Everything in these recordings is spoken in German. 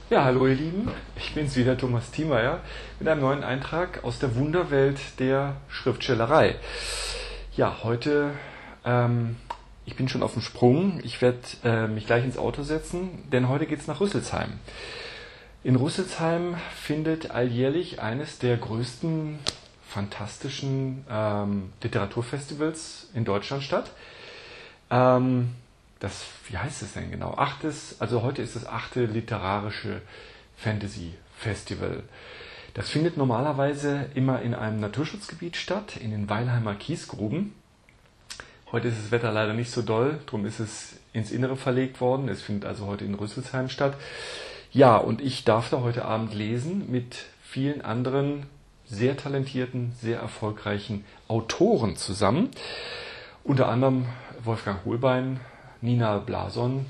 Ja, hallo ihr Lieben, ich bin's wieder, Thomas Thiemeyer, mit einem neuen Eintrag aus der Wunderwelt der Schriftstellerei. Ja, heute, ich bin schon auf dem Sprung, ich werde mich gleich ins Auto setzen, denn heute geht's nach Rüsselsheim. In Rüsselsheim findet alljährlich eines der größten, fantastischen Literaturfestivals in Deutschland statt. Wie heißt es denn genau? Heute ist das 8. literarische Fantasy Festival. Das findet normalerweise immer in einem Naturschutzgebiet statt, in den Weilheimer Kiesgruben. Heute ist das Wetter leider nicht so doll, darum ist es ins Innere verlegt worden. Es findet also heute in Rüsselsheim statt. Ja, und ich darf da heute Abend lesen mit vielen anderen sehr talentierten, sehr erfolgreichen Autoren zusammen. Unter anderem Wolfgang Hohlbein, Nina Blason,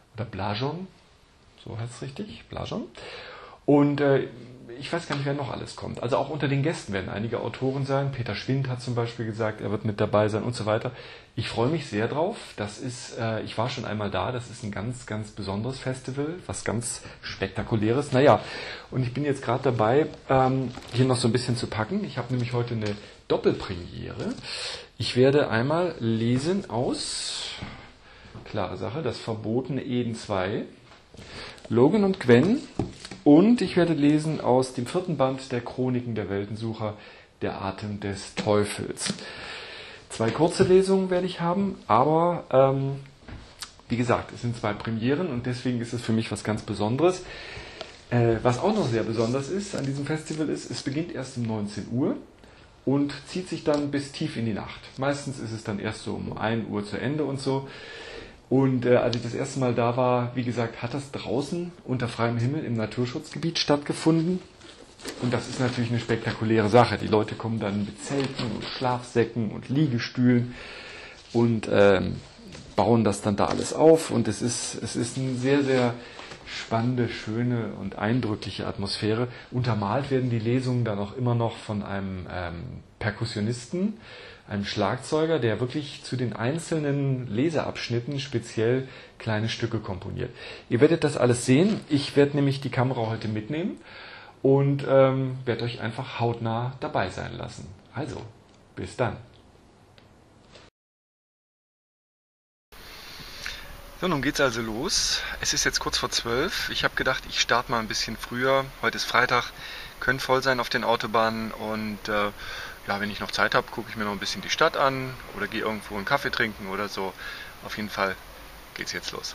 so heißt es richtig, Blason. Und ich weiß gar nicht, wer noch alles kommt. Also auch unter den Gästen werden einige Autoren sein. Peter Schwind hat zum Beispiel gesagt, er wird mit dabei sein und so weiter. Ich freue mich sehr drauf. Ich war schon einmal da, das ist ein ganz, ganz besonderes Festival, was ganz Spektakuläres. Naja, und ich bin jetzt gerade dabei, hier noch so ein bisschen zu packen. Ich habe nämlich heute eine Doppelpremiere. Ich werde einmal lesen aus, klare Sache, das verbotene Eden 2, Logan und Gwen. Und ich werde lesen aus dem 4. Band der Chroniken der Weltensucher, der Atem des Teufels. 2 kurze Lesungen werde ich haben, aber wie gesagt, es sind 2 Premieren und deswegen ist es für mich was ganz Besonderes. Was auch noch sehr besonders ist an diesem Festival ist, es beginnt erst um 19 Uhr und zieht sich dann bis tief in die Nacht. Meistens ist es dann erst so um 1 Uhr zu Ende und so. Und als ich das erste Mal da war, wie gesagt, hat das draußen unter freiem Himmel im Naturschutzgebiet stattgefunden. Und das ist natürlich eine spektakuläre Sache. Die Leute kommen dann mit Zelten und Schlafsäcken und Liegestühlen und bauen das dann da alles auf. Und es ist eine sehr, sehr spannende, schöne und eindrückliche Atmosphäre. Untermalt werden die Lesungen dann auch immer noch von einem Perkussionisten, einem Schlagzeuger, der wirklich zu den einzelnen Leseabschnitten speziell kleine Stücke komponiert. Ihr werdet das alles sehen. Ich werde nämlich die Kamera heute mitnehmen und werde euch einfach hautnah dabei sein lassen. Also, bis dann. So, nun geht's also los. Es ist jetzt kurz vor 12. Ich habe gedacht, ich starte mal ein bisschen früher. Heute ist Freitag, können voll sein auf den Autobahnen und ja, wenn ich noch Zeit habe, gucke ich mir noch ein bisschen die Stadt an oder gehe irgendwo einen Kaffee trinken oder so. Auf jeden Fall geht's jetzt los.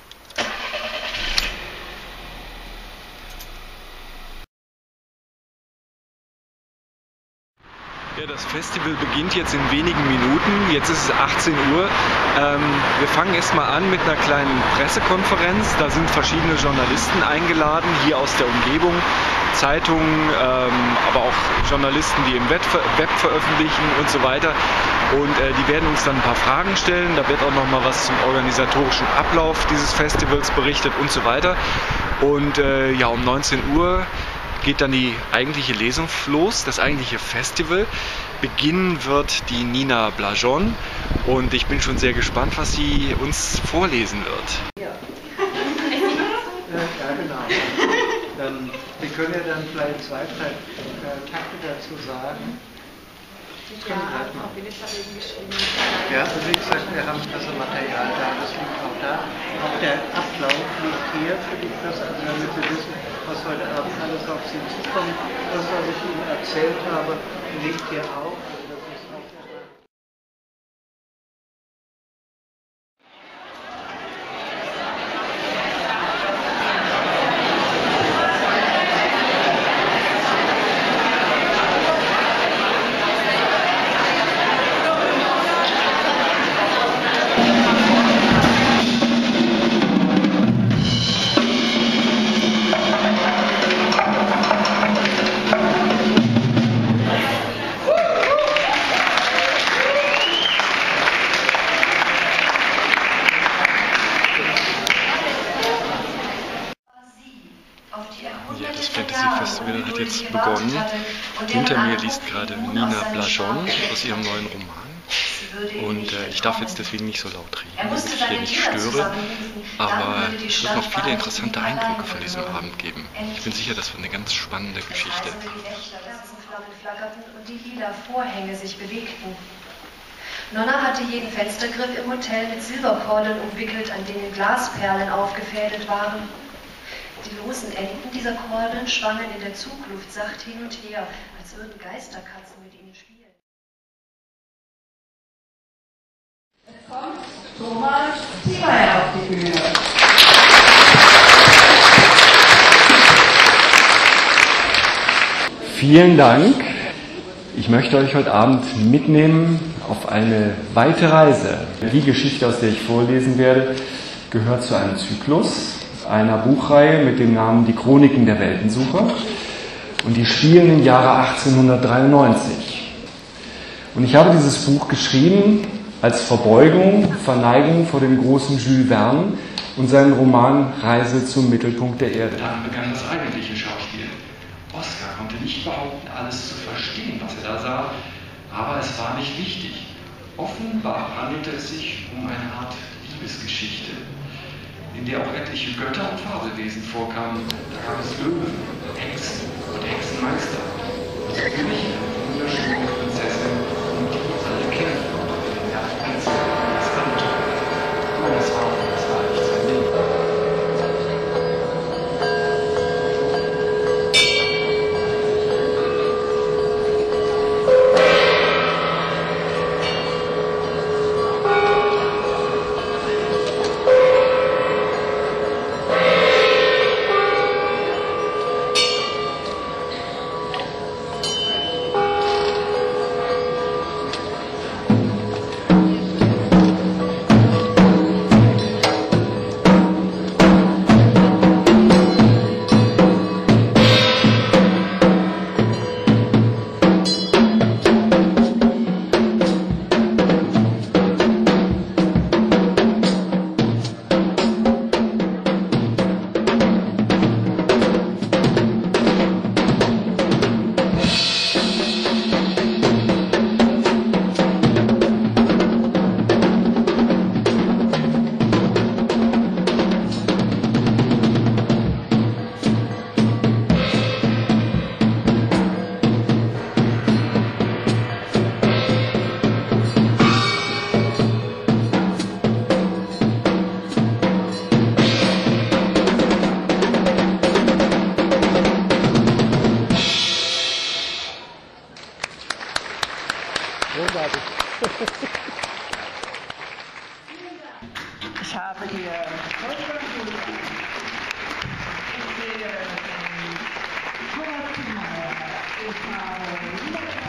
Ja, das Festival beginnt jetzt in wenigen Minuten. Jetzt ist es 18 Uhr. Wir fangen erstmal an mit einer kleinen Pressekonferenz. Da sind verschiedene Journalisten eingeladen, hier aus der Umgebung. Zeitungen, aber auch Journalisten, die im Web veröffentlichen und so weiter. Und die werden uns dann ein paar Fragen stellen. Da wird auch noch mal was zum organisatorischen Ablauf dieses Festivals berichtet und so weiter. Und ja, um 19 Uhr geht dann die eigentliche Lesung los, das eigentliche Festival. Beginnen wird die Nina Blason und ich bin schon sehr gespannt, was sie uns vorlesen wird. Ja, ja genau. Wir können ja dann vielleicht 2, 3 Takte dazu sagen. Ja, Frau Willis hat eben geschrieben. Ja, also wie gesagt, wir haben Pressematerial da, das liegt auch da. Auch der Ablauf liegt hier für die Presse, also damit Sie wissen, was heute Abend alles auf Sie zukommt. Das, was ich Ihnen erzählt habe, liegt hier auch. Also das ist auch Ja, das Fantasy Festival hat jetzt begonnen. Hinter mir liest gerade Nina Blason aus ihrem neuen Roman. Und ich darf jetzt deswegen nicht so laut reden, damit ich hier nicht störe. Aber es wird noch viele interessante Eindrücke von diesem Abend geben. Ich bin sicher, das wird eine ganz spannende Geschichte. Kerzenflammen flackerten und die lila Vorhänge sich bewegten. Nonna hatte jeden Fenstergriff im Hotel mit Silberkordeln umwickelt, an denen Glasperlen aufgefädelt waren. Die losen Enden dieser Kordeln schwangen in der Zugluft sacht hin und her, als würden Geisterkatzen mit ihnen spielen. Jetzt kommt Thomas Ziemeyer auf die Bühne. Vielen Dank. Ich möchte euch heute Abend mitnehmen auf eine weite Reise. Die Geschichte, aus der ich vorlesen werde, gehört zu einem Zyklus, einer Buchreihe mit dem Namen Die Chroniken der Weltensucher. Und die spielen im Jahre 1893. Und ich habe dieses Buch geschrieben als Verbeugung, Verneigung vor dem großen Jules Verne und seinen Roman Reise zum Mittelpunkt der Erde. Dann begann das eigentliche Schauspiel. Oskar konnte nicht behaupten, alles zu verstehen, was er da sah, aber es war nicht wichtig. Offenbar handelte es sich um eine Art Liebesgeschichte, in der auch etliche Götter und Fabelwesen vorkamen. Da gab es Löwen, Hexen und Hexenmeister. Und natürlich eine wunderschöne Prinzessin, und die alle kennen. Der Prinz, das Abenteuer. Oh, das war echt sein Ding. Ich habe hier Wolfgang Buhler, ich sehe Thomas Ziemeyer, ich habe